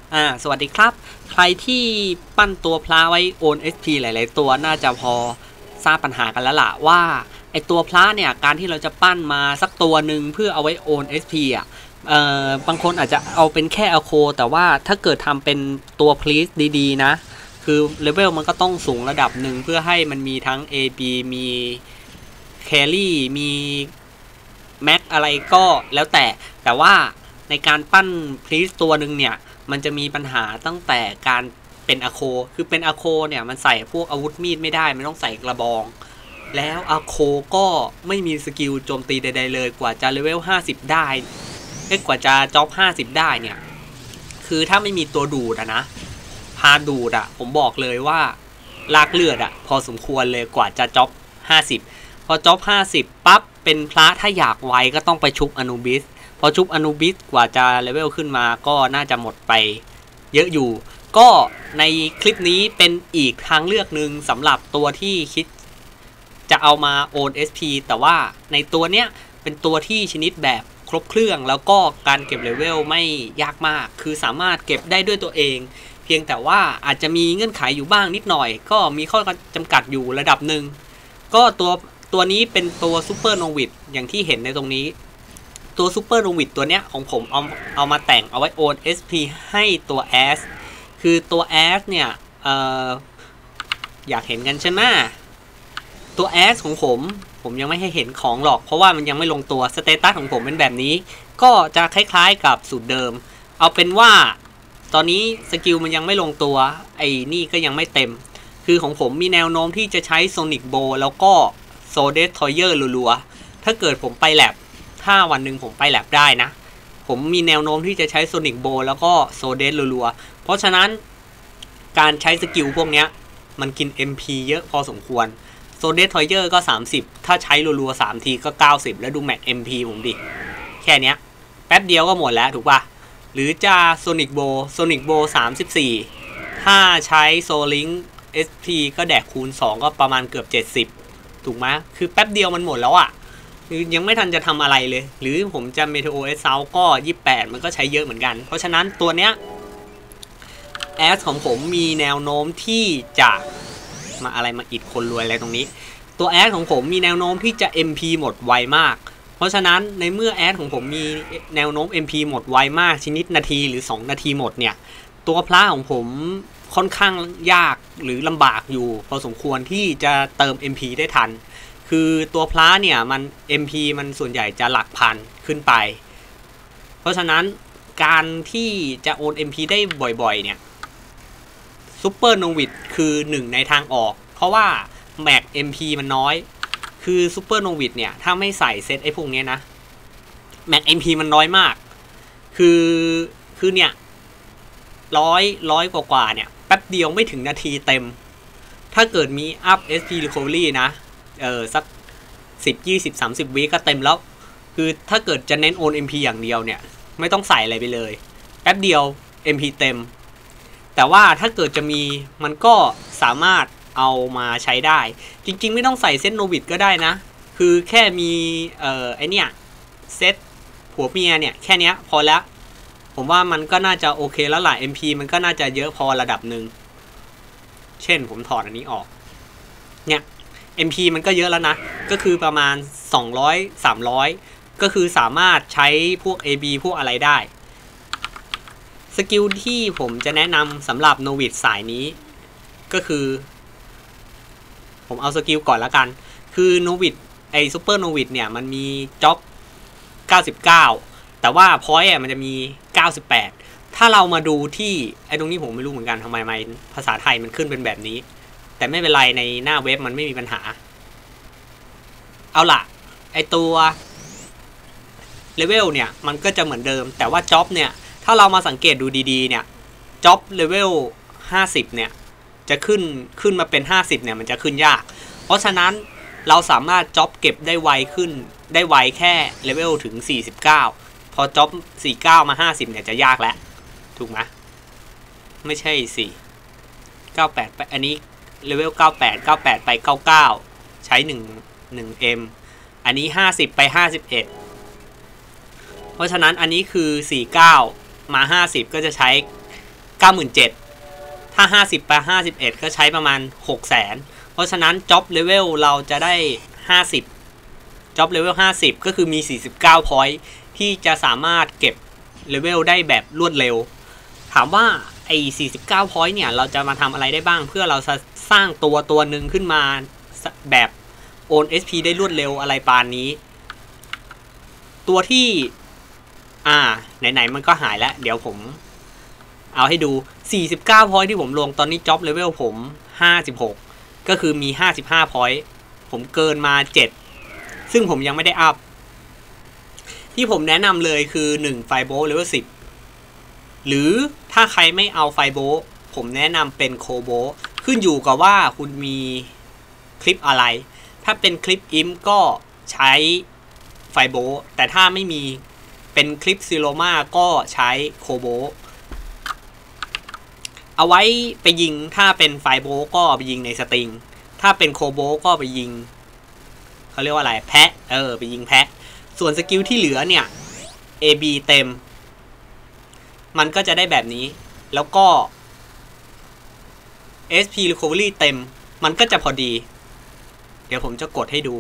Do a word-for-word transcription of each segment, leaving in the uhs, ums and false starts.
อ่าสวัสดีครับใครที่ปั้นตัวพลาไว้โอน เอส พี หลายๆตัวน่าจะพอทราบปัญหากันแล้วล่ะว่าไอตัวพลาเนี่ยการที่เราจะปั้นมาสักตัวหนึ่งเพื่อเอาไว้โอน เอส พี อ่ะเอ่อบางคนอาจจะเอาเป็นแค่อโคแต่ว่าถ้าเกิดทำเป็นตัวพลีสดีๆนะคือเลเวลมันก็ต้องสูงระดับหนึ่งเพื่อให้มันมีทั้ง เอ บี มีแครี่มีแม็กอะไรก็แล้วแต่แต่ว่าในการปั้นพลีสตัวหนึ่งเนี่ยมันจะมีปัญหาตั้งแต่การเป็นอโคคือเป็นอโคเนี่ยมันใส่พวกอาวุธมีดไม่ได้มันต้องใส่กระบองแล้วอโคก็ไม่มีสกิลโจมตีใดๆเลยกว่าจะเลเวลห้าสิบได้เอ้กว่าจะจ็อบห้าสิบได้เนี่ยคือถ้าไม่มีตัวดูดอะนะพาดูดอะผมบอกเลยว่าลากเลือดอะพอสมควรเลยกว่าจะจ็อบห้าสิบพอจ็อบห้าสิบปั๊บเป็นพระถ้าอยากไวก็ต้องไปชุบอนูบิสพอชุบอนูบิสกว่าจะเลเวลขึ้นมาก็น่าจะหมดไปเยอะอยู่ก็ในคลิปนี้เป็นอีกทางเลือกหนึ่งสำหรับตัวที่คิดจะเอามาโอน เอส พี แต่ว่าในตัวเนี้ยเป็นตัวที่ชนิดแบบครบเครื่องแล้วก็การเก็บเลเวลไม่ยากมากคือสามารถเก็บได้ด้วยตัวเองเพียงแต่ว่าอาจจะมีเงื่อนไขอยู่บ้างนิดหน่อยก็มีข้อจำกัดอยู่ระดับหนึ่งก็ตัวตัวนี้เป็นตัวซูเปอร์โนวิดอย่างที่เห็นในตรงนี้ตัวซูเปอร์โนวิดตัวเนี้ยของผมเอาเอามาแต่งเอาไว้โอน เอส พี ให้ตัวแอสคือตัวแอสเนี่ยเอ่ออยากเห็นกันใช่ไหมตัวแอสของผมผมยังไม่ให้เห็นของหรอกเพราะว่ามันยังไม่ลงตัวสเตตัสของผมเป็นแบบนี้ก็จะคล้ายๆกับสูตรเดิมเอาเป็นว่าตอนนี้สกิลมันยังไม่ลงตัวไอ้นี่ก็ยังไม่เต็มคือของผมมีแนวโน้มที่จะใช้โซนิกโบแล้วก็โซเดสทอยเยอร์รัวๆถ้าเกิดผมไปแลบถ้าวันหนึ่งผมไปแลบได้นะผมมีแนวโน้มที่จะใช้โซนิกโบแล้วก็โซเดสรัวๆเพราะฉะนั้นการใช้สกิลพวกนี้มันกิน เอ็ม พี เยอะพอสมควรโซเดสทอยเยอร์ก็สามสิบถ้าใช้รัวๆสามทีก็เก้าสิบแล้วดูแม็ก เอ็ม พี ผมดิแค่นี้แป๊บเดียวก็หมดแล้วถูกป่ะหรือจะโซนิกโบโซนิกโบสามสิบสี่ถ้าใช้โซลิง เอส พี ก็แดกคูณสองก็ประมาณเกือบเจ็ดสิบถูกไหมคือแป๊บเดียวมันหมดแล้วอ่ะยังไม่ทันจะทำอะไรเลยหรือผมจะเมโทโอเอสเซาก็ยี่สิบแปดมันก็ใช้เยอะเหมือนกันเพราะฉะนั้นตัวเนี้ยแอสของผมมีแนวโน้มที่จะมาอะไรมาอิดคนรวยอะไรตรงนี้ตัวแอดของผมมีแนวโน้มที่จะ เอ็ม พี หมดไวมากเพราะฉะนั้นในเมื่อแอดของผมมีแนวโน้ม เอ็ม พี หมดไวมากชนิดนาทีหรือสองนาทีหมดเนี่ยตัวพระของผมค่อนข้างยากหรือลำบากอยู่พอสมควรที่จะเติม เอ็ม พี ได้ทันคือตัวพระเนี่ยมัน เอ็ม พี มันส่วนใหญ่จะหลักพันขึ้นไปเพราะฉะนั้นการที่จะโอน เอ็ม พี ได้บ่อยๆเนี่ยซูเปอร์โนวิดคือหนึ่งในทางออกเพราะว่าแม็ก เอ็ม พี มันน้อยคือซูเปอร์โนวิดเนี่ยถ้าไม่ใส่เซตไอ้พวกนี้นะแม็ก เอ็ม พี มันน้อยมากคือคือเนี่ยร้อยร้อยกว่าๆเนี่ยแป๊บเดียวไม่ถึงนาทีเต็มถ้าเกิดมีอัพ เอส พี Recovery นะเออสักสิบ ยี่สิบ สามสิบวิก็เต็มแล้วคือถ้าเกิดจะเน้นโอน เอ็ม พี อย่างเดียวเนี่ยไม่ต้องใส่อะไรไปเลยแป๊บเดียว เอ็ม พี เต็มแต่ว่าถ้าเกิดจะมีมันก็สามารถเอามาใช้ได้จริงๆไม่ต้องใส่เซตโนวิดก็ได้นะคือแค่มีเอ่อไอเนี้ยเซตผัวเมียเนี่ยแค่นี้พอแล้วผมว่ามันก็น่าจะโอเคแล้วล่ะ เอ็ม พี มันก็น่าจะเยอะพอระดับหนึ่งเช่นผมถอดอันนี้ออกเนี่ย เอ็ม พี มันก็เยอะแล้วนะก็คือประมาณสองร้อย สามร้อยก็คือสามารถใช้พวก เอ บี พวกอะไรได้สกิลที่ผมจะแนะนำสำหรับโนวิดสายนี้ก็คือผมเอาสกิลก่อนละกันคือโนวิดไอซูเปอร์โนวิดเนี่ยมันมีจ็อบเก้าสิบเก้าแต่ว่าพอยต์มันจะมีเก้าสิบแปดถ้าเรามาดูที่ไอตรงนี้ผมไม่รู้เหมือนกันทำไมมันภาษาไทยมันขึ้นเป็นแบบนี้แต่ไม่เป็นไรในหน้าเว็บมันไม่มีปัญหาเอาล่ะไอตัวเลเวลเนี่ยมันก็จะเหมือนเดิมแต่ว่าจ็อบเนี่ยถ้าเรามาสังเกตดูดีๆเนี่ยจ็อบเลเวลห้าสิบเนี่ยจะขึ้นขึ้นมาเป็นห้าสิบเนี่ยมันจะขึ้นยากเพราะฉะนั้นเราสามารถจ็อบเก็บได้ไวขึ้นได้ไวแค่เลเวลถึงสี่สิบเก้าพอจ็อบสี่สิบเก้ามาห้าสิบเนี่ยจะยากแล้วถูกไหมไม่ใช่สี่เก้าแปดไปอันนี้เลเวลเก้าแปด เก้าแปดไปเก้าเก้าใช้หนึ่ง หนึ่ง เอ็ม อันนี้ห้าสิบไปห้าสิบเอ็ดเพราะฉะนั้นอันนี้คือสี่สิบเก้ามาห้าสิบก็จะใช้เก้าหมื่นเจ็ดพัน ถ้าห้าสิบไปห้าสิบเอ็ดก็ใช้ประมาณ หกแสน เพราะฉะนั้น job level เราจะได้ห้าสิบ job level ห้าสิบก็คือมีสี่สิบเก้า point ที่จะสามารถเก็บ level ได้แบบรวดเร็วถามว่าไอ้สี่สิบเก้า point เนี่ยเราจะมาทำอะไรได้บ้างเพื่อเราจะสร้างตัวตัวหนึ่งขึ้นมาแบบโอน เอส พี ได้รวดเร็วอะไรปานนี้ตัวที่อ่าไหนๆมันก็หายแล้วเดี๋ยวผมเอาให้ดูสี่สิบเก้า point ที่ผมลงตอนนี้ job level ผมห้าสิบหกก็คือมีห้าสิบห้า point ผมเกินมาเจ็ดซึ่งผมยังไม่ได้อัพที่ผมแนะนำเลยคือหนึ่งไฟโบเลเวลสิบหรือถ้าใครไม่เอาไฟโบผมแนะนำเป็นโคโบขึ้นอยู่กับว่าคุณมีคลิปอะไรถ้าเป็นคลิปอิมก็ใช้ไฟโบแต่ถ้าไม่มีเป็นคลิปซิโลมาก็ใช้โคโบเอาไว้ไปยิงถ้าเป็นไฟโบก็ไปยิงในสตริงถ้าเป็นโคโบก็ไปยิงเขาเรียกว่าอะไรแพะเออไปยิงแพะส่วนสกิลที่เหลือเนี่ย เอ บี เต็มมันก็จะได้แบบนี้แล้วก็ เอส พี Recovery เต็มมันก็จะพอดีเดี๋ยวผมจะกดให้ดู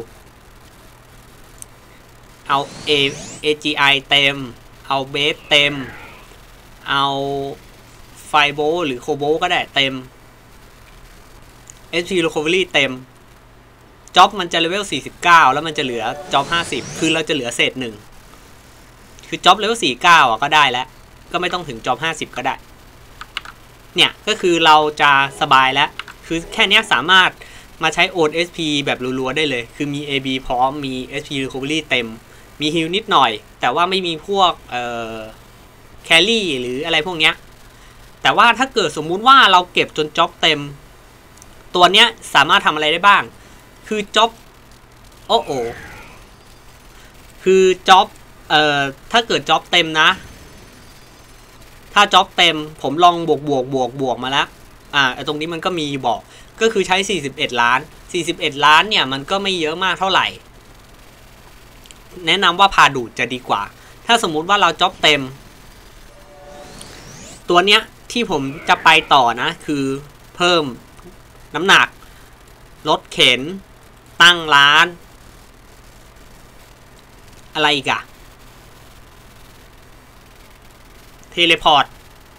เอา A เอ จี ไอ เต็มเอาเบสเต็มเอาไฟโบหรือโคโบก็ได้เต็ม เอส พี Recovery เต็มจ็อบมันจะเลเวลสี่สิบเก้าแล้วมันจะเหลือจ็อบห้าสิบคือเราจะเหลือเศษหนึ่งคือจ็อบเลเวลสี่สิบเก้าอ่ะก็ได้แล้วก็ไม่ต้องถึงจ็อบห้าสิบก็ได้เนี่ยก็คือเราจะสบายแล้วคือแค่นี้สามารถมาใช้โอน เอส พี แบบรัวๆได้เลยคือมี เอ บี พร้อมมี เอส พี Recovery เต็มมีฮีลนิดหน่อยแต่ว่าไม่มีพวกเอ่อแครี่หรืออะไรพวกเนี้ยแต่ว่าถ้าเกิดสมมุติว่าเราเก็บจนจ็อบเต็มตัวเนี้ยสามารถทำอะไรได้บ้างคือจ็อบโอ้โอคือจ็อบเอ่อถ้าเกิดจ็อบเต็มนะถ้าจ็อบเต็มผมลองบวกบวกบวกบวกมาแล้วอ่าตรงนี้มันก็มีบอกก็คือใช้สี่สิบเอ็ดล้านสี่สิบเอ็ดล้านเนี่ยมันก็ไม่เยอะมากเท่าไหร่แนะนำว่าพาดูดจะดีกว่าถ้าสมมุติว่าเราจ็อบเต็มตัวเนี้ยที่ผมจะไปต่อนะคือเพิ่มน้ำหนักลดเข็นตั้งร้านอะไรอีกอะเทเลพอร์ต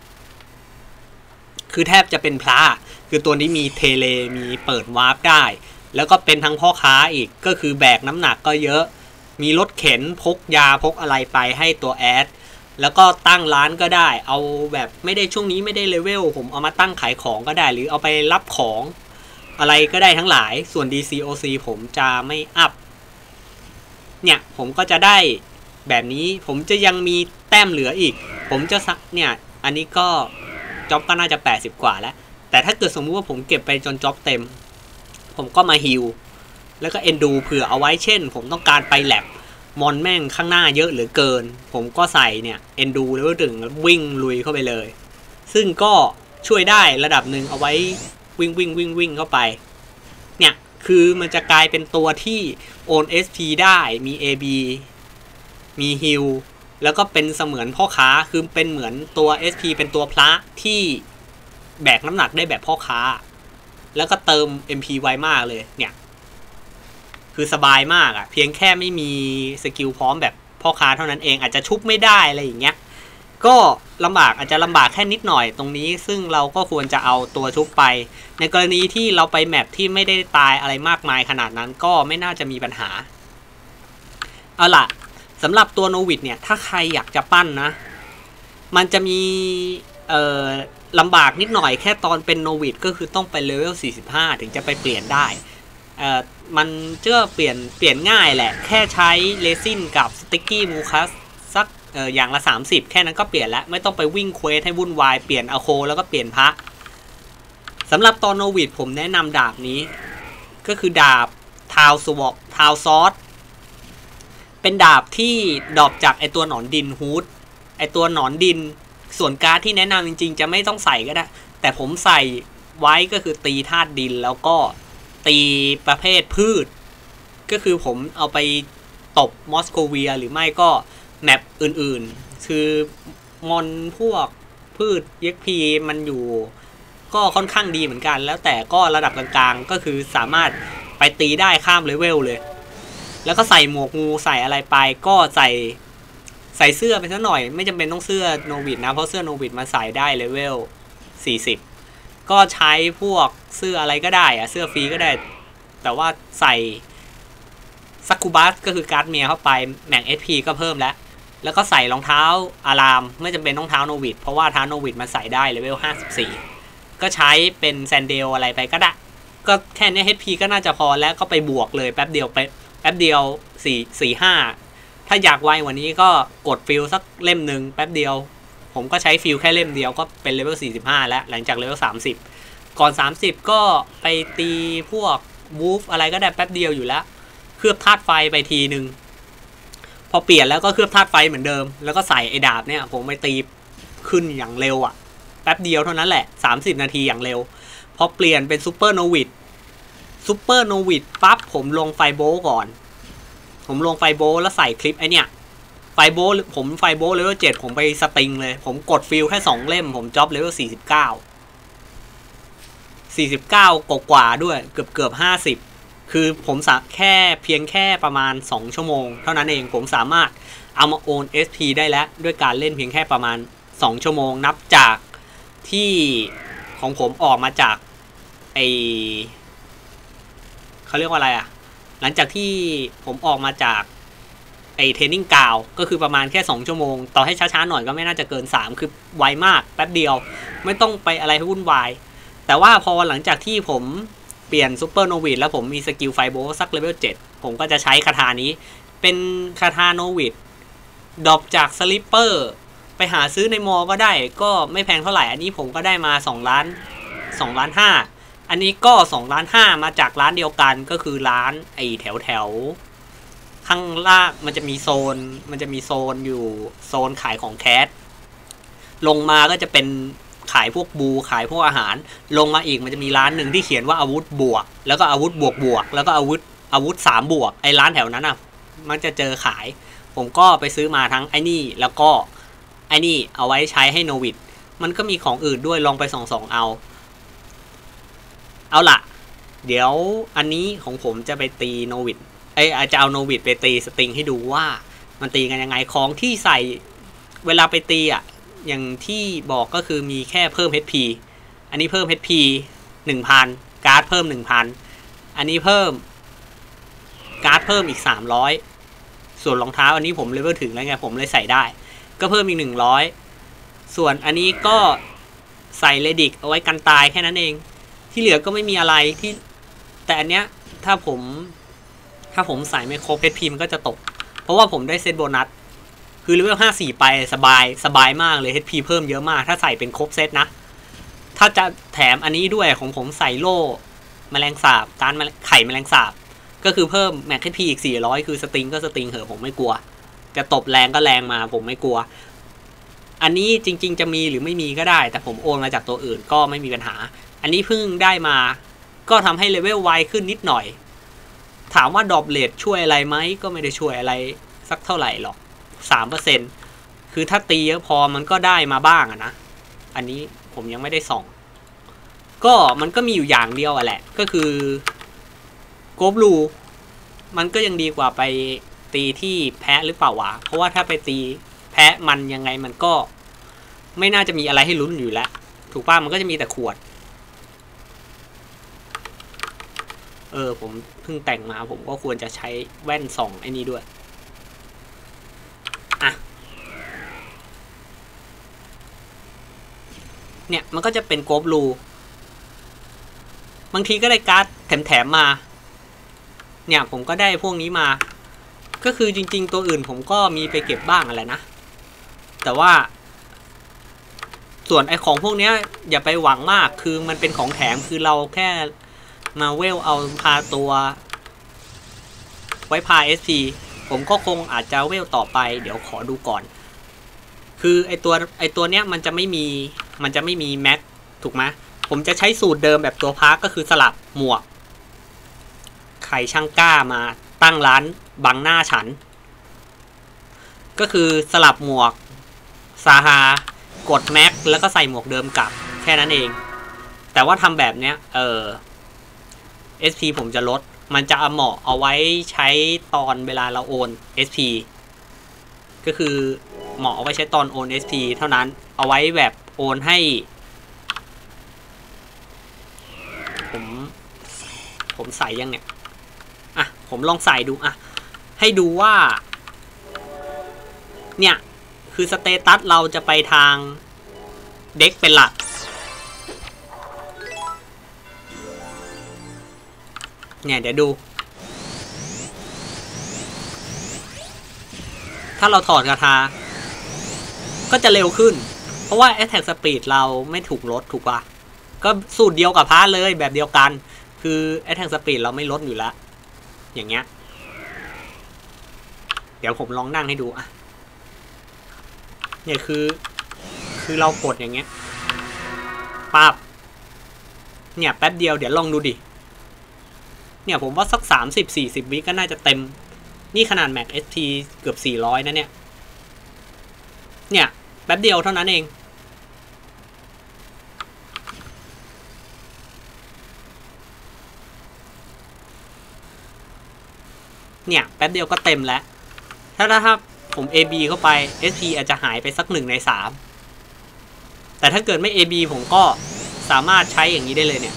คือแทบจะเป็นพระคือตัวนี้มีเทเลมีเปิดวาร์ปได้แล้วก็เป็นทั้งพ่อค้าอีกก็คือแบกน้ำหนักก็เยอะมีรถเข็นพกยาพกอะไรไปให้ตัวแอดแล้วก็ตั้งร้านก็ได้เอาแบบไม่ได้ช่วงนี้ไม่ได้เลเวลผมเอามาตั้งขายของก็ได้หรือเอาไปรับของอะไรก็ได้ทั้งหลายส่วน ดี ซี โอ ซี ผมจะไม่อัพเนี่ยผมก็จะได้แบบนี้ผมจะยังมีแต้มเหลืออีกผมจะเนี่ยอันนี้ก็จ็อบก็น่าจะแปดสิบกว่าแล้วแต่ถ้าเกิดสมมุติว่าผมเก็บไปจนจ็อบเต็มผมก็มาฮิลแล้วก็เอนดูเผื่อเอาไว้เช่นผมต้องการไปแลบมอนแม่งข้างหน้าเยอะเหลือเกินผมก็ใส่เนี่ยเอนดูแล้วก็ถึงวิ่งลุยเข้าไปเลยซึ่งก็ช่วยได้ระดับหนึ่งเอาไว้วิ่งวิ่งวิ่งวิ่งเข้าไปเนี่ยคือมันจะกลายเป็นตัวที่โอน เอส พี ได้มี เอ บี มีฮิลแล้วก็เป็นเสมือนพ่อค้าคือเป็นเหมือนตัว เอส พี เป็นตัวพระที่แบกน้ำหนักได้แบบพ่อค้าแล้วก็เติม เอ็ม พี ไวมากเลยเนี่ยคือสบายมากอะเพียงแค่ไม่มีสกิลพร้อมแบบพ่อค้าเท่านั้นเองอาจจะชุบไม่ได้อะไรอย่างเงี้ยก็ลำบากอาจจะลำบากแค่นิดหน่อยตรงนี้ซึ่งเราก็ควรจะเอาตัวชุบไปในกรณีที่เราไปแมปที่ไม่ได้ตายอะไรมากมายขนาดนั้นก็ไม่น่าจะมีปัญหาเอาล่ะสำหรับตัวโนวิดเนี่ยถ้าใครอยากจะปั้นนะมันจะมีเอ่อลำบากนิดหน่อยแค่ตอนเป็นโนวิดก็คือต้องไปเลเวลสี่สิบห้าถึงจะไปเปลี่ยนได้เอ่อมันจะเปลี่ยนเปลี่ยนง่ายแหละแค่ใช้เรซินกับสติ๊กกี้มูคัสสักเอ่ออย่างละสามสิบแค่นั้นก็เปลี่ยนแล้วไม่ต้องไปวิ่งเควสให้วุ่นวายเปลี่ยนอะโคแล้วก็เปลี่ยนพระสำหรับตอนโนวิดผมแนะนำดาบนี้ก็คือดาบทาวสวอปทาวซอสเป็นดาบที่ดรอปจากไอตัวหนอนดินฮูดไอตัวหนอนดินส่วนการ์ดที่แนะนำจริงๆจะไม่ต้องใส่ก็ได้แต่ผมใส่ไว้ก็คือตีธาตุดินแล้วก็ตีประเภทพืชก็คือผมเอาไปตบมอสโกเวียหรือไม่ก็แมปอื่นๆคือมอนพวกพืช อี เอ็กซ์ พี มันอยู่ก็ค่อนข้างดีเหมือนกันแล้วแต่ก็ระดับกลางๆก็คือสามารถไปตีได้ข้ามเลเวลเลยแล้วก็ใส่หมวกงูใส่อะไรไปก็ใส่ใส่เสื้อไปซะหน่อยไม่จำเป็นต้องเสื้อโนวิดนะเพราะเสื้อโนวิดมาใส่ได้เลเวลสี่สิบก็ใช้พวกเสื้ออะไรก็ได้อะเสื้อฟรีก็ได้แต่ว่าใส่ซักคูบัสก็คือการ์ดเมียเข้าไปแม็ก เอส พี ก็เพิ่มแล้วแล้วก็ใส่รองเท้าอารามไม่จำเป็นต้องเท้าโนวิดเพราะว่าเท้าโนวิดมาใส่ได้เลเวลห้าสิบสี่ก็ใช้เป็นแซนเดลอะไรไปก็ได้ก็แค่นี้ เอช พี ก็น่าจะพอแล้วก็ไปบวกเลยแป๊บเดียวไปแป๊บเดียวสี่ สี่ ห้าถ้าอยากไวกว่านี้ก็กดฟิลสักเล่มหนึ่งแป๊บเดียวผมก็ใช้ฟิลแค่เล่มเดียวก็เป็นเลเวลสี่สิบห้าแล้วหลังจากเลเวลสามสิบก่อนสามสิบก็ไปตีพวกวูฟอะไรก็ได้แป๊บเดียวอยู่แล้วเคลือบธาตุไฟไปทีนึงพอเปลี่ยนแล้วก็เคลือบธาตุไฟเหมือนเดิมแล้วก็ใส่ไอ้ดาบเนี่ยผมไปตีขึ้นอย่างเร็วอ่ะแป๊บเดียวเท่านั้นแหละสามสิบนาทีอย่างเร็วพอเปลี่ยนเป็นซูเปอร์โนวิดซูเปอร์โนวิดปั๊บผมลงไฟโบก่อนผมลงไฟโบแล้วใส่คลิปไอเนี่ยไฟโบผมไฟโบเลเวลเจ็ดผมไปสติงเลยผมกดฟิลแค่สองเล่มผมจ็อบเลเวลสี่สิบเก้า สี่สิบเก้ากว่าด้วยเกือบเกือบห้าสิบคือผมสะแค่เพียงแค่ประมาณสองชั่วโมงเท่านั้นเองผมสามารถเอามาโอน เอส พี ได้แล้วด้วยการเล่นเพียงแค่ประมาณสองชั่วโมงนับจากที่ของผมออกมาจากไอเขาเรียกว่าอะไรอ่ะหลังจากที่ผมออกมาจากไอเทรนนิ่งกาวก็คือประมาณแค่สองชั่วโมงต่อให้ช้าๆหน่อยก็ไม่น่าจะเกินสามคือไวมากแป๊บเดียวไม่ต้องไปอะไรให้วุ่นวายแต่ว่าพอหลังจากที่ผมเปลี่ยนซูเปอร์โนวิดแล้วผมมีสกิลไฟโบสักเลเวลเจ็ดผมก็จะใช้คาถานี้เป็นคาถาโนวิดดรอปจากสลิปเปอร์ไปหาซื้อในมอก็ได้ก็ไม่แพงเท่าไหร่อันนี้ผมก็ได้มาสองล้านสองล้านห้าอันนี้ก็สองล้านห้ามาจากร้านเดียวกันก็คือร้านไอแถวแถวข้างล่างมันจะมีโซนมันจะมีโซนอยู่โซนขายของแคสลงมาก็จะเป็นขายพวกบูขายพวกอาหารลงมาอีกมันจะมีร้านหนึ่งที่เขียนว่าอาวุธบวกแล้วก็อาวุธบวกบวกแล้วก็อาวุธอาวุธสามบวกไอ้ร้านแถวนั้นอ่ะมันจะเจอขายผมก็ไปซื้อมาทั้งไอ้นี่แล้วก็ไอ้นี่เอาไว้ใช้ให้โนวิดมันก็มีของอื่นด้วยลองไปส่องๆเอาเอาล่ะเดี๋ยวอันนี้ของผมจะไปตีโนวิดไอ้อาจจะเอาโนวิดไปตีสติงให้ดูว่ามันตีกันยังไงของที่ใส่เวลาไปตีอ่ะอย่างที่บอกก็คือมีแค่เพิ่ม เอช พี อันนี้เพิ่ม เอช พี หนึ่งพัน การ์ดเพิ่ม หนึ่งพัน อันนี้เพิ่มการ์ดเพิ่มอีกสามร้อยส่วนรองเท้าอันนี้ผมเลเวลถึงแล้วไงผมเลยใส่ได้ก็เพิ่มอีกหนึ่งร้อยส่วนอันนี้ก็ใส่เลดิกเอาไว้กันตายแค่นั้นเองที่เหลือก็ไม่มีอะไรที่แต่อันเนี้ยถ้าผมถ้าผมใส่ไม่ครบ เอช พี มันก็จะตกเพราะว่าผมได้เซตโบนัสคือเลเวลห้าสิบสี่ไปสบายสบายมากเลย เอช พี เพิ่มเยอะมากถ้าใส่เป็นครบเซตนะถ้าจะแถมอันนี้ด้วยของผมใส่โล่แมลงสาบการไข่แมลงสาบก็คือเพิ่มแม็ก เอช พี อีกสี่ร้อยคือสติงก็สติงเหอะผมไม่กลัวจะตบแรงก็แรงมาผมไม่กลัวอันนี้จริงๆจะมีหรือไม่มีก็ได้แต่ผมโอนมาจากตัวอื่นก็ไม่มีปัญหาอันนี้เพิ่งได้มาก็ทำให้เลเวลไวขึ้นนิดหน่อยถามว่าดรอปเลทช่วยอะไรไหมก็ไม่ได้ช่วยอะไรสักเท่าไหร่หรอก สามเปอร์เซ็นต์ คือถ้าตีเยอะพอมันก็ได้มาบ้างอะนะอันนี้ผมยังไม่ได้ส่องก็มันก็มีอยู่อย่างเดียวอะแหละก็คือโกบลูมันก็ยังดีกว่าไปตีที่แพะหรือเปล่าวะเพราะว่าถ้าไปตีแพะมันยังไงมันก็ไม่น่าจะมีอะไรให้ลุ้นอยู่แล้วถูกป่ะมันก็จะมีแต่ขวดเออผมเพิ่งแต่งมาผมก็ควรจะใช้แว่นส่องไอ้นี้ด้วยอ่ะเนี่ยมันก็จะเป็นโกบลูบางทีก็ได้การ์ดแถมๆมาเนี่ยผมก็ได้พวกนี้มาก็คือจริงๆตัวอื่นผมก็มีไปเก็บบ้างอะไรนะแต่ว่าส่วนไอของพวกนี้อย่าไปหวังมากคือมันเป็นของแถมคือเราแค่มาเวลเอาพาตัวไว้พา เอส พี ผมก็คงอาจจะเวลต่อไปเดี๋ยวขอดูก่อนคือไอตัวไอตัวเนี้ยมันจะไม่มีมันจะไม่มีแม็กถูกไหมผมจะใช้สูตรเดิมแบบตัวพาร์ก็คือสลับหมวกไข่ช่างกล้ามาตั้งร้านบังหน้าฉันก็คือสลับหมวกซาฮากดแม็กแล้วก็ใส่หมวกเดิมกลับแค่นั้นเองแต่ว่าทำแบบเนี้ยเออ เอส พี ผมจะลดมันจะเหมาะเอาไว้ใช้ตอนเวลาเราโอน เอส พี ก็คือเหมาะเอาไว้ใช้ตอนโอน เอส พี เท่านั้นเอาไว้แบบโอนให้ผมผมใส่ยังเนี่ยอ่ะผมลองใส่ดูอ่ะให้ดูว่าเนี่ยคือสเตตัสเราจะไปทางเด็กเป็นหลักเนี่ยเดี๋ยวดูถ้าเราถอดคาถาก็จะเร็วขึ้นเพราะว่า Attack Speed เราไม่ถูกลดถูกป่ะก็สูตรเดียวกับพาร์ทเลยแบบเดียวกันคือ Attack Speed เราไม่ลดอยู่แล้วอย่างเงี้ยเดี๋ยวผมลองนั่งให้ดูอ่ะเนี่ยคือคือเรากดอย่างเงี้ยปั๊บเนี่ยแป๊บเดียวเดี๋ยวลองดูดิเนี่ยผมว่าสัก สามสิบสี่สิบ วิก็น่าจะเต็มนี่ขนาด Max เอส พี เกือบสี่ร้อยนะเนี่ยเนี่ยแป๊บเดียวเท่านั้นเองเนี่ยแป๊บเดียวก็เต็มแล้วถ้าถ้าผม เอ บี เข้าไป เอส พี อาจจะหายไปสักหนึ่งในสามแต่ถ้าเกิดไม่ เอ บี ผมก็สามารถใช้อย่างนี้ได้เลยเนี่ย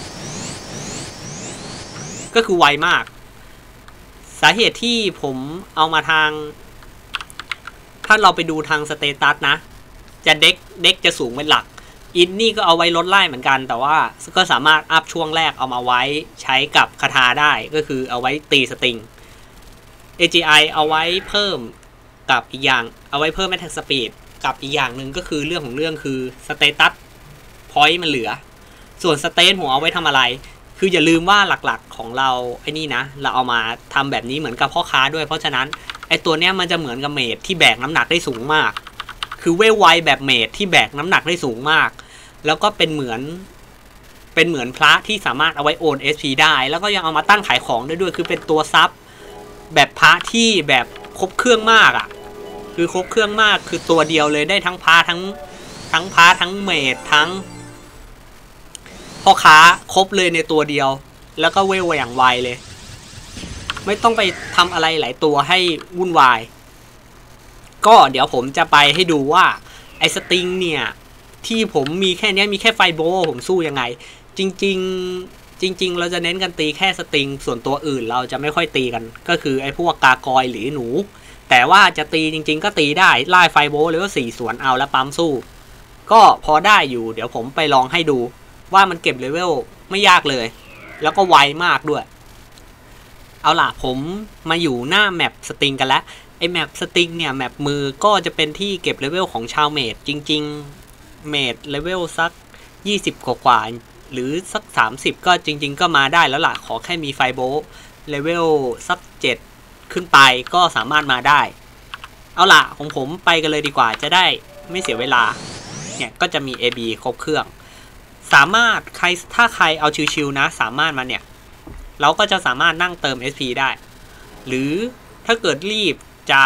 ก็คือไวมากสาเหตุที่ผมเอามาทางถ้าเราไปดูทางสเตตัสนะจะเด็กเด็กจะสูงเป็นหลักอินนี่ก็เอาไว้ลดไล่เหมือนกันแต่ว่าก็สามารถอัพช่วงแรกเอามาไว้ใช้กับคาถาได้ก็คือเอาไว้ตีสตริง เอ จี ไอ เอาไว้เพิ่มกับอีกอย่างเอาไว้เพิ่ม Attack Speed กับอีกอย่างหนึ่งก็คือเรื่องของเรื่องคือสเตตัสพอยต์มันเหลือส่วนสเตทผมเอาไว้ทำอะไรคืออย่าลืมว่าหลักๆของเราไอ้นี่นะเราเอามาทำแบบนี้เหมือนกับพ่อค้าด้วยเพราะฉะนั้นไอ้ตัวเนี้ยมันจะเหมือนกับเมดที่แบกน้ำหนักได้สูงมากคือเวลไวแบบเมดที่แบกน้ำหนักได้สูงมากแล้วก็เป็นเหมือนเป็นเหมือนพระที่สามารถเอาไว้โอน เอส พี ได้แล้วก็ยังเอามาตั้งขายของได้ด้วยคือเป็นตัวซับแบบพระที่แบบครบเครื่องมากอ่ะคือครบเครื่องมากคือตัวเดียวเลยได้ทั้งพระทั้งทั้งพระทั้งเมดทั้งพ่อค้าครบเลยในตัวเดียวแล้วก็เวลอย่างไวเลยไม่ต้องไปทำอะไรหลายตัวให้วุ่นวายก็เดี๋ยวผมจะไปให้ดูว่าไอ้สติงเนี่ยที่ผมมีแค่นี้มีแค่ไฟโบผมสู้ยังไงจริงๆจริงๆเราจะเน้นกันตีแค่สติงส่วนตัวอื่นเราจะไม่ค่อยตีกันก็คือไอ้พวกกากอยหรือหนูแต่ว่าจะตีจริงๆก็ตีได้ไล่ไฟโบหรือว่าสี่สวนเอาแล้วปั๊มสู้ก็พอได้อยู่เดี๋ยวผมไปลองให้ดูว่ามันเก็บเลเวลไม่ยากเลยแล้วก็ไวมากด้วยเอาล่ะผมมาอยู่หน้าแมปสติงกันแล้วไอแมปสติงเนี่ยแมปมือก็จะเป็นที่เก็บเลเวลของชาวเมดจริงๆเมดเลเวลสักยี่สิบกว่าหรือสักสามสิบก็จริงๆก็มาได้แล้วล่ะขอแค่มีไฟโบเลเวลสักเจ็ดขึ้นไปก็สามารถมาได้เอาล่ะของผมไปกันเลยดีกว่าจะได้ไม่เสียเวลาเนี่ยก็จะมี เอ บี ครบเครื่องสามารถใครถ้าใครเอาชิวๆนะสามารถมาเนี่ยเราก็จะสามารถนั่งเติม เอส พี ได้หรือถ้าเกิดรีบจะ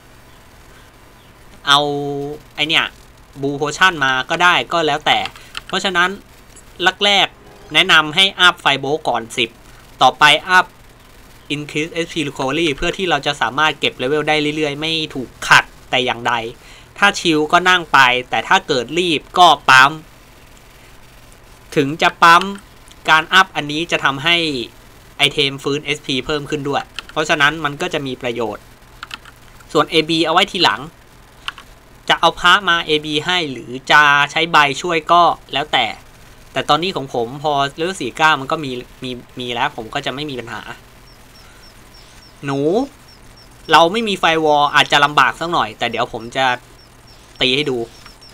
เอาไอเนี่ยบูโพชั่นมาก็ได้ก็แล้วแต่เพราะฉะนั้นลักแรกแนะนำให้อัพไฟโบก่อนสิบต่อไปอัพ increase เอส พี recovery เพื่อที่เราจะสามารถเก็บเลเวลได้เรื่อยๆไม่ถูกขัดแต่อย่างใดถ้าชิลก็นั่งไปแต่ถ้าเกิดรีบก็ปั๊มถึงจะปั๊มการอัพอันนี้จะทำให้ไอเทมฟื้น เอส พี เพิ่มขึ้นด้วยเพราะฉะนั้นมันก็จะมีประโยชน์ส่วน เอ บี เอาไว้ทีหลังจะเอาพระมา เอ บี ให้หรือจะใช้ใบช่วยก็แล้วแต่แต่ตอนนี้ของผมพอเลเวลสี่สิบเก้ามันก็มีมีมีแล้วผมก็จะไม่มีปัญหาหนูเราไม่มีไฟวอลอาจจะลำบากสักหน่อยแต่เดี๋ยวผมจะตีให้ดู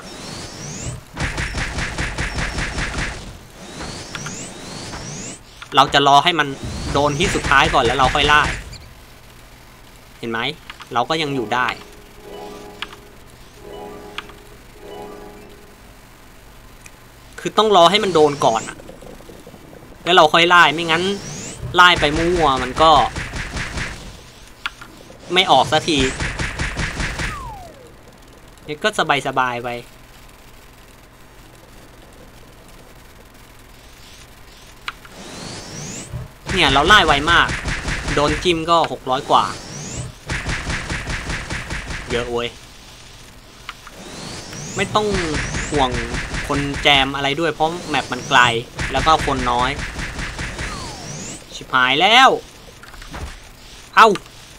เราจะรอให้มันโดนที่สุดท้ายก่อนแล้วเราค่อยล่าเห็นไหมเราก็ยังอยู่ได้คือต้องรอให้มันโดนก่อนอะแล้วเราค่อยล่าไม่งั้นล่าไปมั่วมันก็ไม่ออกสักทีนี่ก็สบายๆไปเนี่ยเราไล่ไวมากโดนจิ้มก็หกร้อยกว่าเยอะเว้ยไม่ต้องห่วงคนแจมอะไรด้วยเพราะแมปมันไกลแล้วก็คนน้อยชิบหายแล้วเอ้า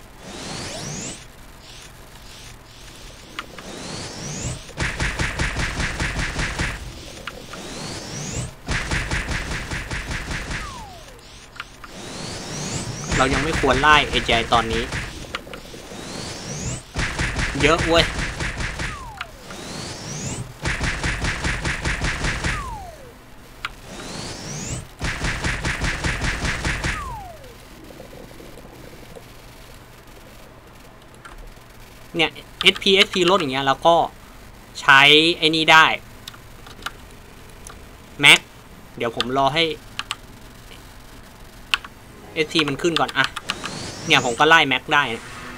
เรายังไม่ควรไล่ไอ้แจตอนนี้เยอะเว้ยเนี่ย เอส พี เอส พี ลดอย่างเงี้ยแล้วก็ใช้ไอ้นี่ได้แม็กเดี๋ยวผมรอให้ เอส พี มันขึ้นก่อนอะเนี่ยผมก็ไล่แม็กได้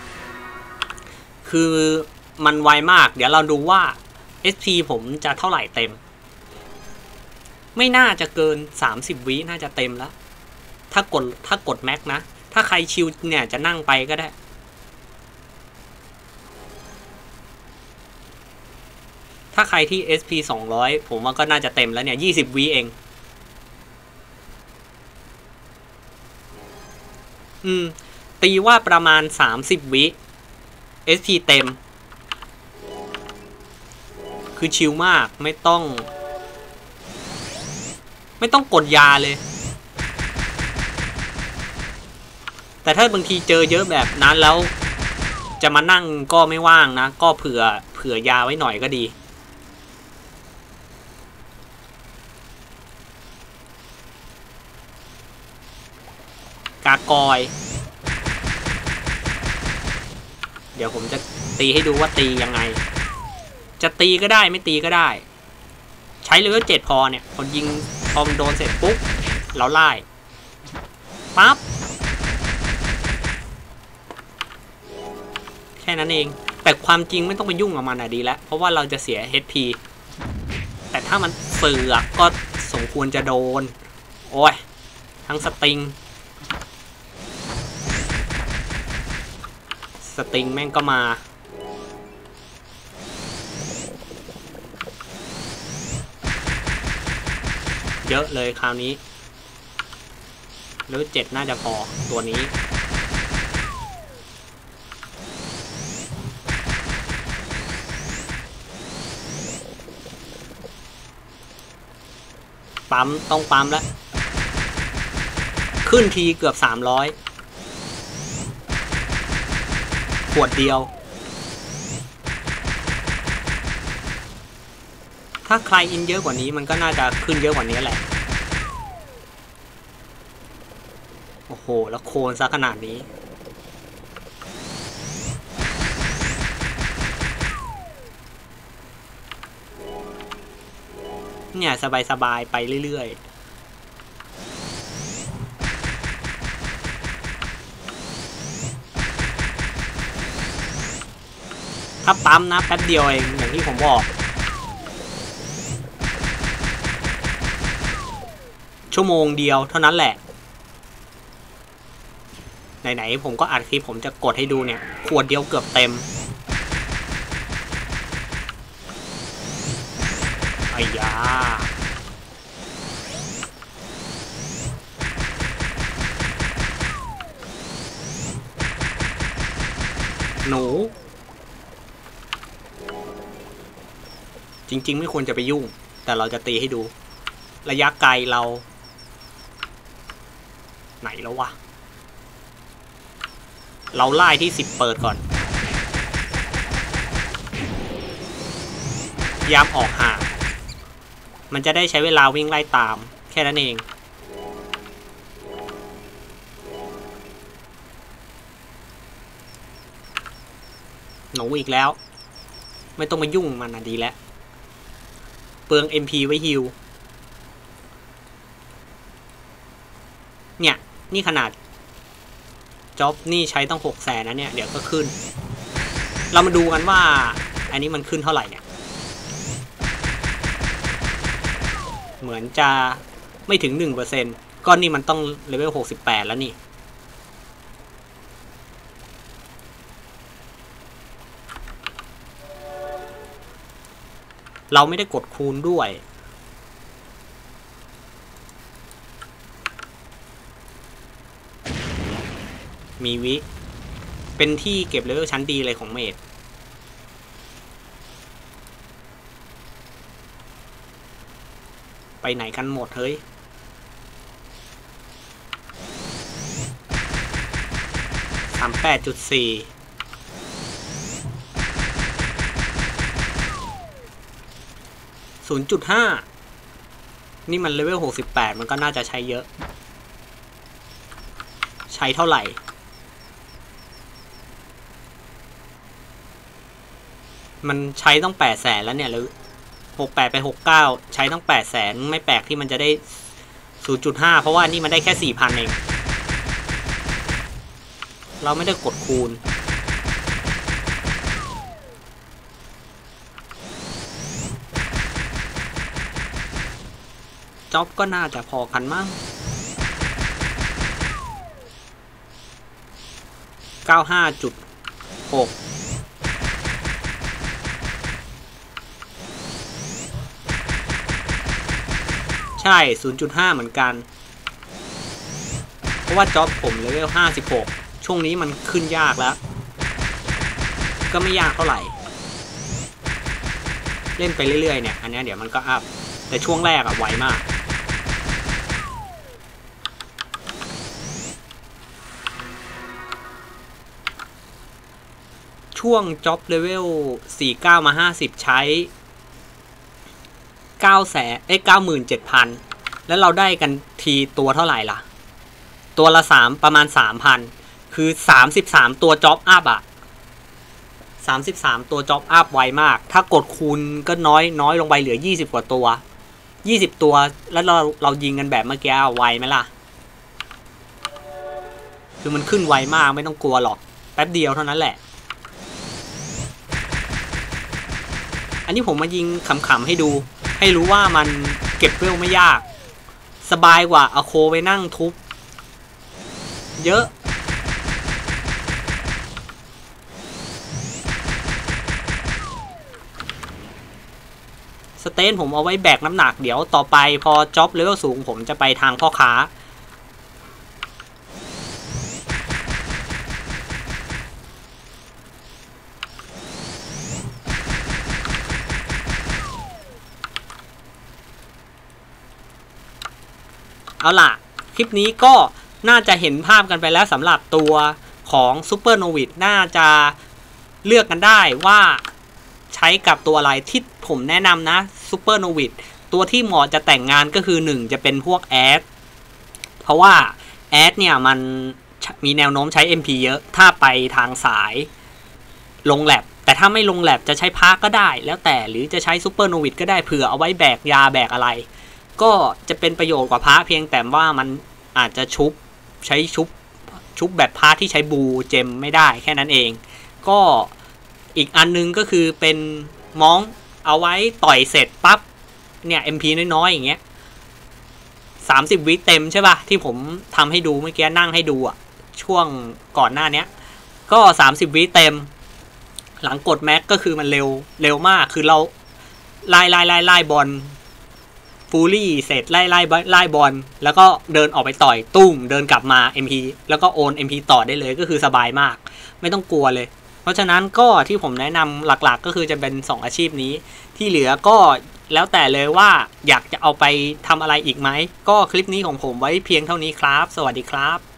คือมันไวมากเดี๋ยวเราดูว่า เอส พี ผมจะเท่าไหร่เต็มไม่น่าจะเกินสามสิบวิน่าจะเต็มแล้วถ้ากดถ้ากดแม็กนะถ้าใครชิลเนี่ยจะนั่งไปก็ได้ถ้าใครที่ เอส พี สองร้อยผมว่าก็น่าจะเต็มแล้วเนี่ยยี่สิบวิเองอืมตีว่าประมาณสามสิบวิ เอส พี เต็มคือชิลมากไม่ต้องไม่ต้องกดยาเลยแต่ถ้าบางทีเจอเยอะแบบนั้นแล้วจะมานั่งก็ไม่ว่างนะก็เผื่อเผื่อยาไว้หน่อยก็ดีกากอยเดี๋ยวผมจะตีให้ดูว่าตียังไงจะตีก็ได้ไม่ตีก็ได้ใช้เลเวลเจ็ดพอเนี่ยพอยิงพอมันโดนเสร็จปุ๊บเราไล่ปั๊บแค่นั้นเองแต่ความจริงไม่ต้องไปยุ่งกับมันอะดีแล้วเพราะว่าเราจะเสีย เอช พี แต่ถ้ามันเสือกก็สมควรจะโดนโอ้ยทั้งสติงสติงแม่งก็มาเยอะเลยคราวนี้หรือเจ็ดน่าจะพอตัวนี้ปั๊มต้องปั๊มแล้วขึ้นทีเกือบสามร้อยขวดเดียวถ้าใครอินเยอะกว่านี้มันก็น่าจะขึ้นเยอะกว่านี้แหละโอ้โหแล้วโคนซะขนาดนี้เนี่ยสบายๆไปเรื่อยๆถ้าปั๊มนะแป๊บเดียวเองอย่างที่ผมบอกชั่วโมงเดียวเท่านั้นแหละไหนๆผมก็อัดคลิปผมจะกดให้ดูเนี่ยขวดเดียวเกือบเต็มไอ้ยาหนูจริงๆไม่ควรจะไปยุ่งแต่เราจะตีให้ดูระยะไกลเราไหนแล้ววะเราไล่ที่สิบเปิดก่อนยามออกห่างมันจะได้ใช้เวลาวิ่งไล่ตามแค่นั้นเองหนูอีกแล้วไม่ต้องมายุ่งมันนะดีแล้วเปลือง เอ็ม พี ไว้ฮิวเนี่ยนี่ขนาดจ็อบนี่ใช้ต้องหกแสนนะเนี่ยเดี๋ยวก็ขึ้นเรามาดูกันว่าอันนี้มันขึ้นเท่าไหร่เนี่ยเหมือนจะไม่ถึง หนึ่งเปอร์เซ็นต์ก็นี่มันต้องเลเวลหกสิบแปดแล้วนี่เราไม่ได้กดคูณด้วยมีวิเป็นที่เก็บเลเวลชั้นดีเลยของเมดไปไหนกันหมดเฮ้ยสามแปดจุดสี่ศูนย์จุดห้านี่มันเลเวลหกสิบแปดมันก็น่าจะใช้เยอะใช้เท่าไหร่มันใช้ต้องแปดแสนแล้วเนี่ยหรือหกแปดไปหกเก้าใช้ต้องแปดแสนไม่แปลกที่มันจะได้ ศูนย์จุดห้า เพราะว่านี่มันได้แค่ สี่พัน เองเราไม่ได้กดคูณจ็อบก็น่าจะพอกันมั้งเก้าสิบห้าจุดหกใช่ ศูนย์จุดห้า เหมือนกันเพราะว่าจ็อบผมเลเวลห้าสิบหกช่วงนี้มันขึ้นยากแล้วก็ไม่ยากเท่าไหร่เล่นไปเรื่อยๆเนี่ยอันนี้เดี๋ยวมันก็อัพแต่ช่วงแรกอะไวมากช่วงจ็อบเลเวลสี่สิบเก้ามาห้าสิบใช้เก้าแสนเอ้ย เก้าหมื่นเจ็ดพัน แล้วเราได้กันทีตัวเท่าไหร่ล่ะตัวละสามประมาณ สามพัน คือสามสิบสามตัวจ็อบอัพอะสามสิบสามตัวจ็อบอัพไวมากถ้ากดคูณก็น้อยน้อยลงไปเหลือยี่สิบกว่าตัวยี่สิบตัวแล้วเราเรายิงกันแบบเมื่อกี้ไวไหมล่ะคือมันขึ้นไวมากไม่ต้องกลัวหรอกแป๊บเดียวเท่านั้นแหละอันนี้ผมมายิงขำๆให้ดูให้รู้ว่ามันเก็บเวลไม่ยากสบายกว่าเอาโคไปนั่งทุบเยอะสเตนผมเอาไว้แบกน้ำหนักเดี๋ยวต่อไปพอจ็อบเลเวลสูงผมจะไปทางพ่อค้าเอาล่ะคลิปนี้ก็น่าจะเห็นภาพกันไปแล้วสำหรับตัวของซูเปอร์โนวิดน่าจะเลือกกันได้ว่าใช้กับตัวอะไรที่ผมแนะนำนะซูเปอร์โนวิดตัวที่เหมาะจะแต่งงานก็คือหนึ่งจะเป็นพวกแอดเพราะว่าแอดเนี่ยมันมีแนวโน้มใช้ เอ็ม พี เยอะถ้าไปทางสายลงแลบแต่ถ้าไม่ลงแลบจะใช้พาร์กก็ได้แล้วแต่หรือจะใช้ซูเปอร์โนวิดก็ได้เผื่อเอาไว้แบกยาแบกอะไรก็จะเป็นประโยชน์กว่าพาร์เพียงแต่ว่ามันอาจจะชุบใช้ชุบชุบแบบพาร์ที่ใช้บูเจมไม่ได้แค่นั้นเองก็อีกอันนึงก็คือเป็นมองเอาไว้ต่อยเสร็จปั๊บเนี่ย เอ็ม พี น้อยๆอย่างเงี้ยสามสิบวิเต็มใช่ป่ะที่ผมทำให้ดูเมื่อกี้นั่งให้ดูอ่ะช่วงก่อนหน้านี้ก็สามสิบวิเต็มหลังกดแม็กก็คือมันเร็วเร็วมากคือเราไล่ไล่ไล่ไล่บอลฟูลี่เสร็จไล่ไล่ไล่บอลแล้วก็เดินออกไปต่อยตุ้มเดินกลับมา เอ็ม พี แล้วก็โอน เอ็ม พี ต่อได้เลยก็คือสบายมากไม่ต้องกลัวเลยเพราะฉะนั้นก็ที่ผมแนะนำหลักๆก็คือจะเป็นสองอาชีพนี้ที่เหลือก็แล้วแต่เลยว่าอยากจะเอาไปทำอะไรอีกไหมก็คลิปนี้ของผมไว้เพียงเท่านี้ครับสวัสดีครับ